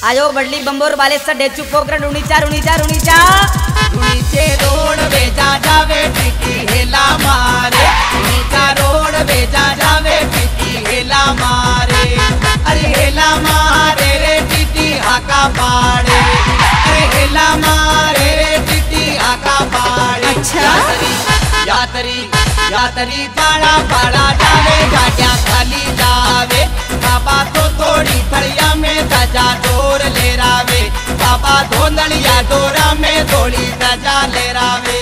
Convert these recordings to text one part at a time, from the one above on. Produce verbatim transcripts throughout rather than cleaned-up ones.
आयो बडली बंबोर वाले से डेचू पोकर रुनीचा रुनीचा रुनीचा रुनीचे रोड बेजा जावे टिकी हेला मारे रुनीचा रोड बेजा जावे टिकी हेला मारे अरे हेला मारे रे टिटी हाका पाड़े अरे हेला मारे रे टिटी हाका पाड़े। अच्छा यातरी यातरी पाड़ा पाड़ा जावे गाड़िया खाली जावे बाबा तो थोड़ी थड़िया में दजा डोर ले रावे बाबा धोंदलिया डोरा में थोड़ी दजा ले रावे।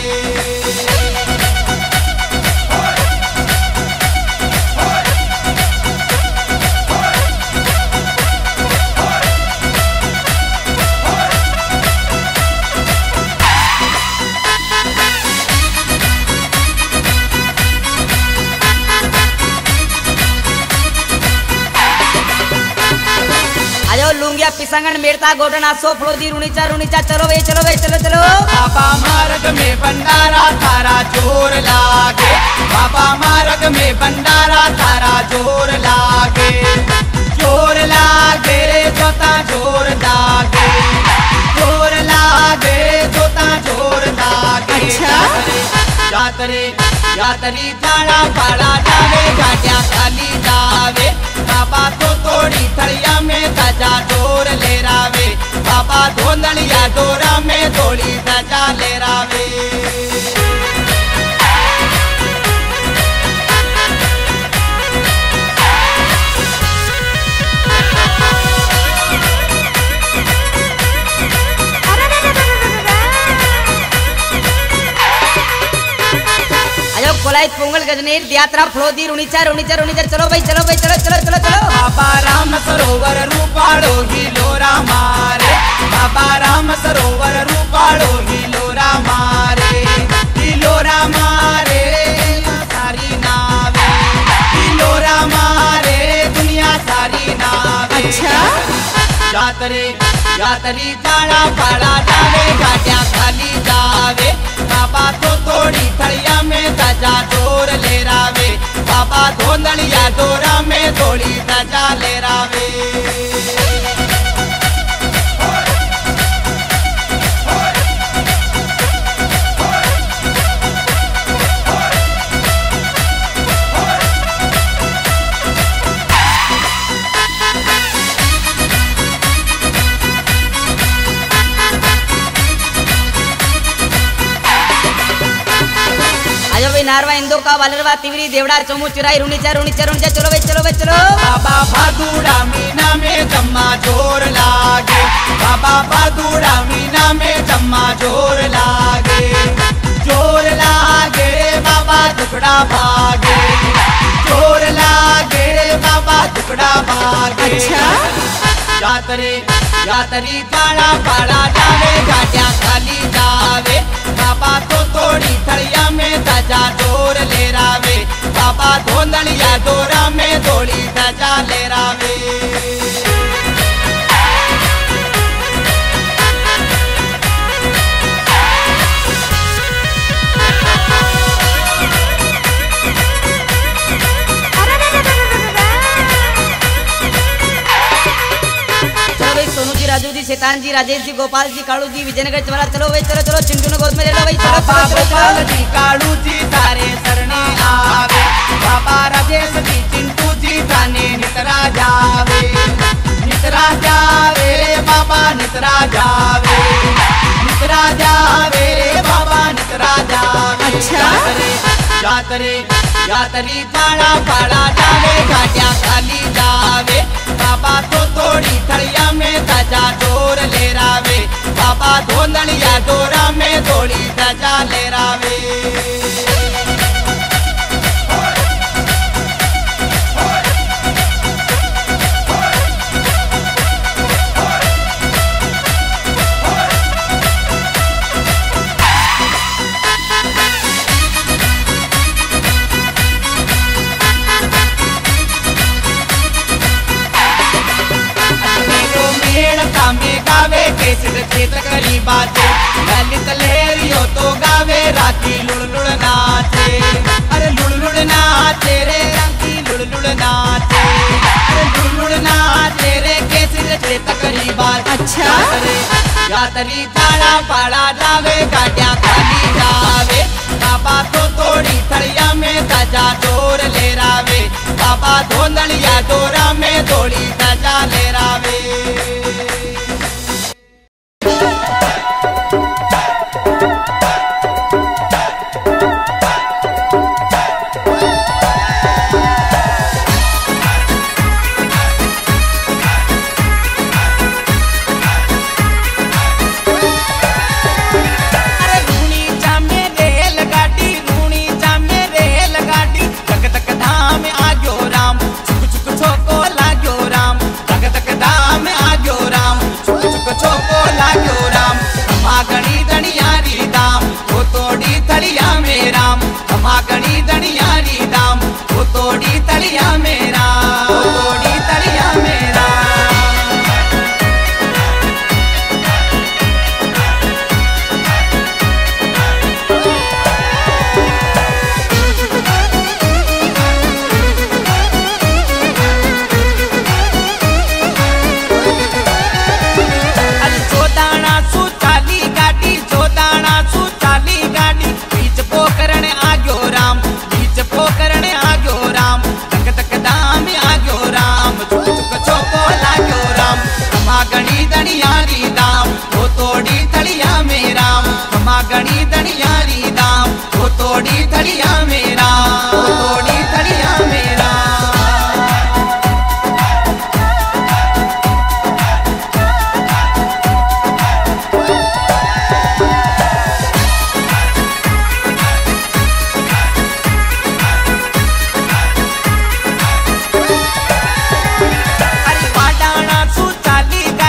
लुंगिया पिसंगन मेड़ता गोटना सो फ्लोदी रुनीचा रुनीचा चलो भाई चलो भाई चलो चलो। बाबा मार्ग में भंडारा थारा जोर लागे बाबा मार्ग में भंडारा थारा जोर लागे जोर लागे रे जोता जोर लागे जोर लागे जोता जोर लागे। अच्छा यातरी यातरी थाड़ा पाड़ा जावे गाड़िया खाली जावे बाबा तो थोड़ी थड़िया में दजा डोर ले रावे बाबा धोंदलिया डोरा में थोड़ी दजा ले रावे। कोलाई पोंगल गजनेर यात्रा फ्लोदी रुनीचा रुनीचा रुनीचा चलो भाई चलो भाई चलो चलो चलो चलो। बाबा राम सरोवर रूपाड़ो ही लोरा मारे बाबा राम सरोवर रूपाड़ो ही लोरा मारे ही लोरा मारे सारी नावे ही लोरा मारे दुनिया सारी नावे। अच्छा यातरी यातरी थाड़ा पाड़ा जावे गाड़िया खाली जावे बाबा तो थोड़ी थड़िया में दजा डोर ले रावे बाबा धोंदलिया डोरा में थोड़ी दजा ले रावे। नारवा इंदो का वालरवा तिवरी देवड़ार चमू चुराई रुनीचा रुनीचा रुनीचा चलो भाई चलो भाई चलो। बाबा भादुड़ा मीना में जम्मा जोर लागे बाबा भादुड़ा मीना में जम्मा जोर लागे जोर लागे बाबा दुकड़ा भागे जोर लागे बाबा दुकड़ा भागे। अच्छा यातरी यातरी थाड़ा पाड़ा जावे गाड़िया खाली जावे बाबा तो थोड़ी थड़िया में दजा डोर ले रावे बाबा धोंदलिया डोरा में थोड़ी दजा ले रावे। राजू जी शैतान जी राजेश जी गोपाल जी कालू जी विजयनगर चवरा चलो भाई चलो चलो चिंटू ने गोद में ले लो भाई चलो चलो गोपाल जी कालू जी सारे सरने आवे बाबा राजेश जी चिंटू जी थाने नितरा जावे नितरा जावे बाबा नितरा जावे नितरा जावे बाबा नितरा जावे। अच्छा यातरी यातरी थाड़ा पाड़ा जावे गाड़िया खाली जावे बाबा तो थोड़ी थड़िया में दजा डोर ले रावे बाबा धोंदलिया डोरा में थोड़ी दजा ले रावे। गावे केसर क्षेत्र करी बाते ललित लहरियो तो गावे राती लुड़ लुड़ नाचे अरे लुड़ लुड़ नाचे रे राती लुड़ लुड़ नाचे अरे लुड़ लुड़ नाचे रे केसर क्षेत्र करी बाते। दातरी थाना पाड़ा जावे गाड़िया खाली जावे बाबा तो तोड़ी थड़िया में सजा जोर ले रावे बाबा धोंदलिया डोरा में थोड़ी सजा ले रावे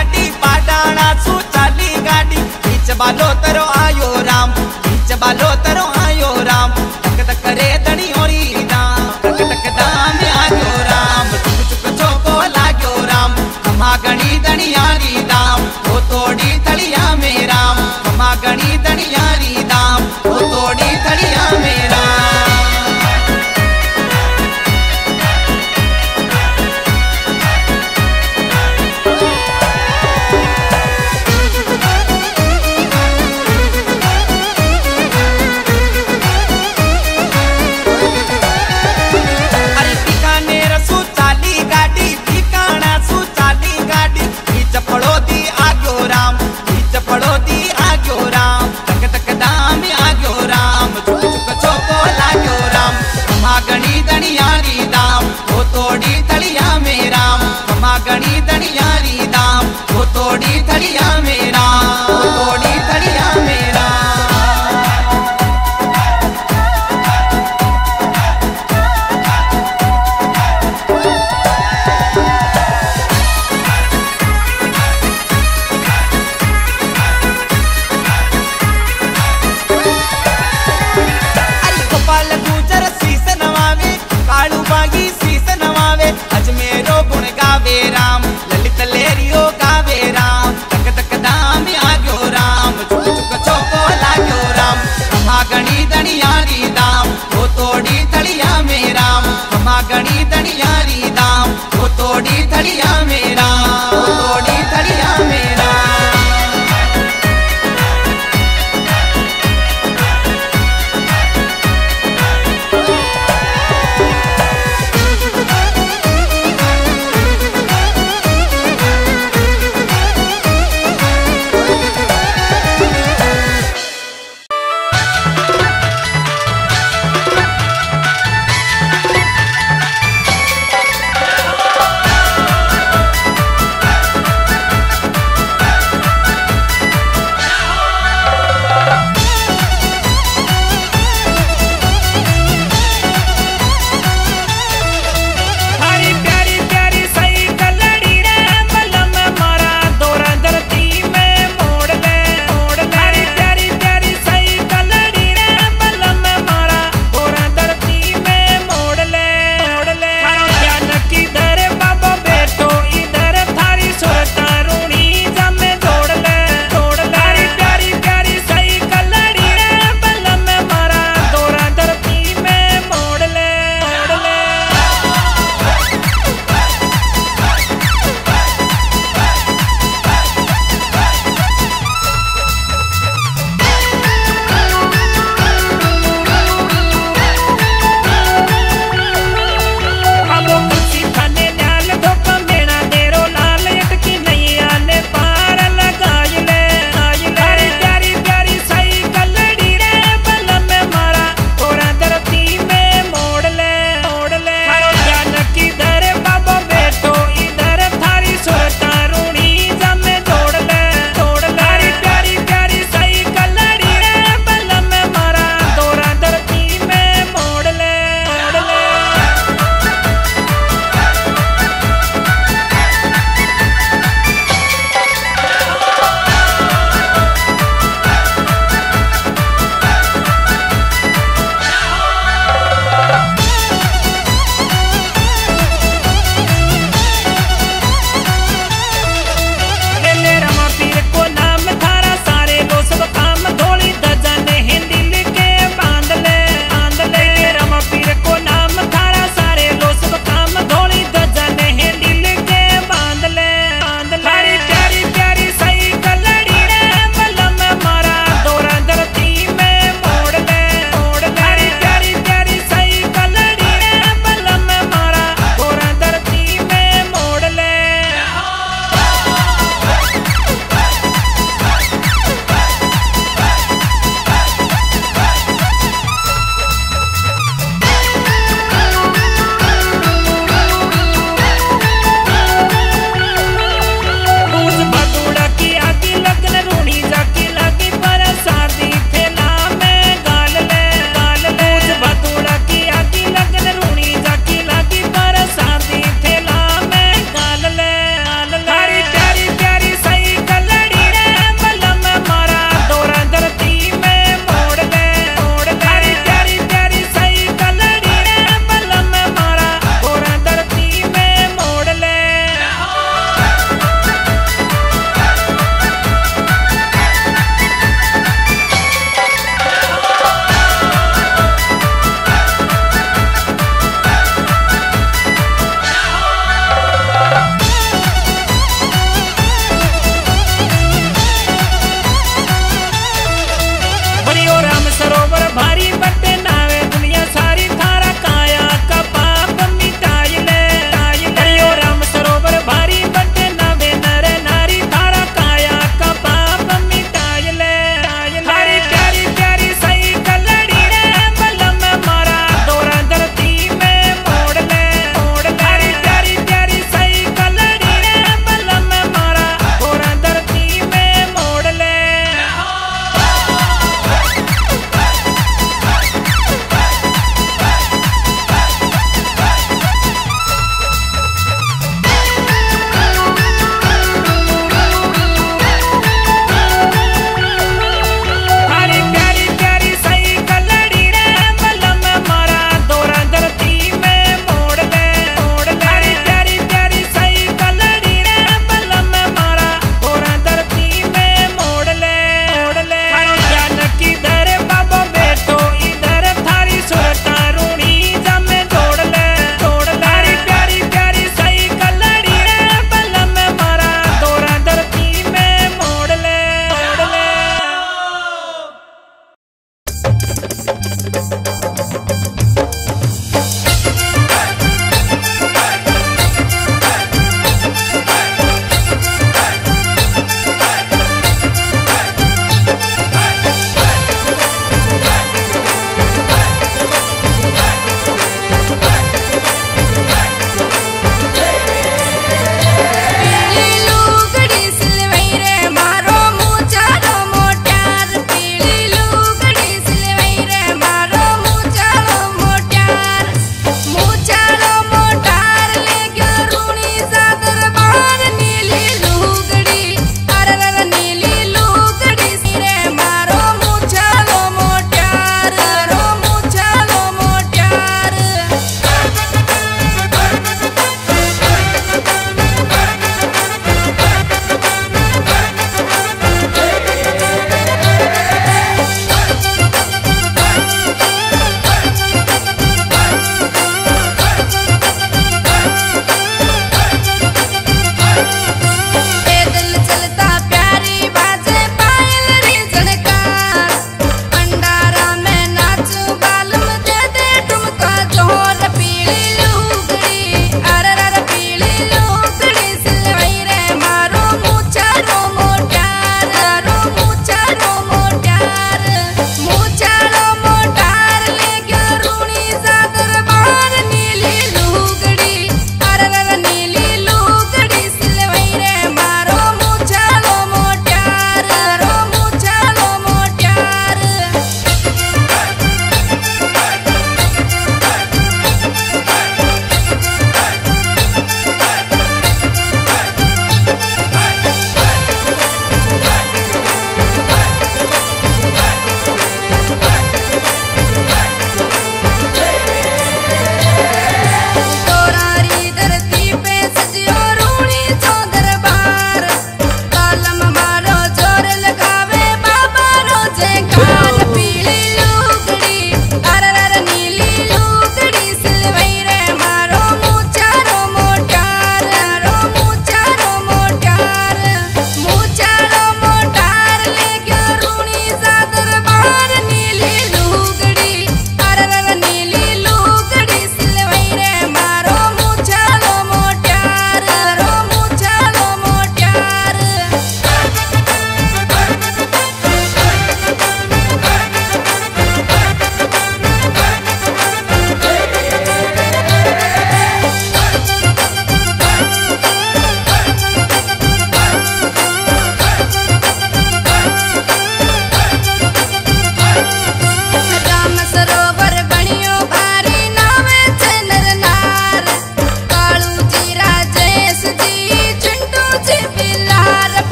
बालो तरो आयो राम बीच बालो